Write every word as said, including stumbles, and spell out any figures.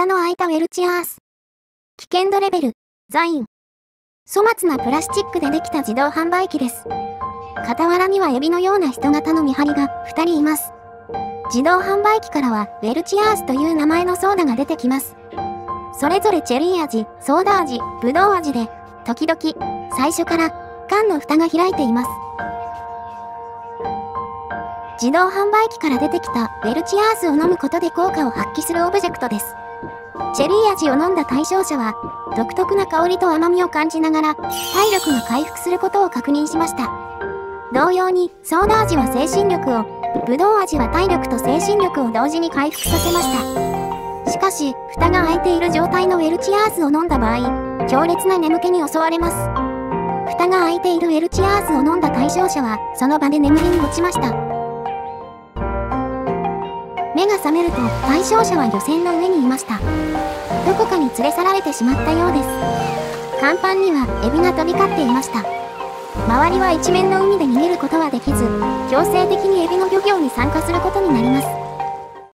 蓋の開いたウェルチアース。危険度レベル、ザイン。粗末なプラスチックでできた自動販売機です。傍らにはエビのような人型の見張りがふたりいます。自動販売機からはウェルチアースという名前のソーダが出てきます。それぞれチェリー味、ソーダ味、ブドウ味で、時々、最初から缶の蓋が開いています。自動販売機から出てきたウェルチアースを飲むことで効果を発揮するオブジェクトです。チェリー味を飲んだ対象者は、独特な香りと甘みを感じながら、体力が回復することを確認しました。同様に、ソーダ味は精神力を、ブドウ味は体力と精神力を同時に回復させました。しかし、蓋が開いている状態のウェルチアースを飲んだ場合、強烈な眠気に襲われます。蓋が開いているウェルチアースを飲んだ対象者は、その場で眠りに落ちました。目が覚めると、対象者は漁船の上にいました。どこかに連れ去られてしまったようです。甲板にはエビが飛び交っていました。周りは一面の海で逃げることはできず、強制的にエビの漁業に参加することになります。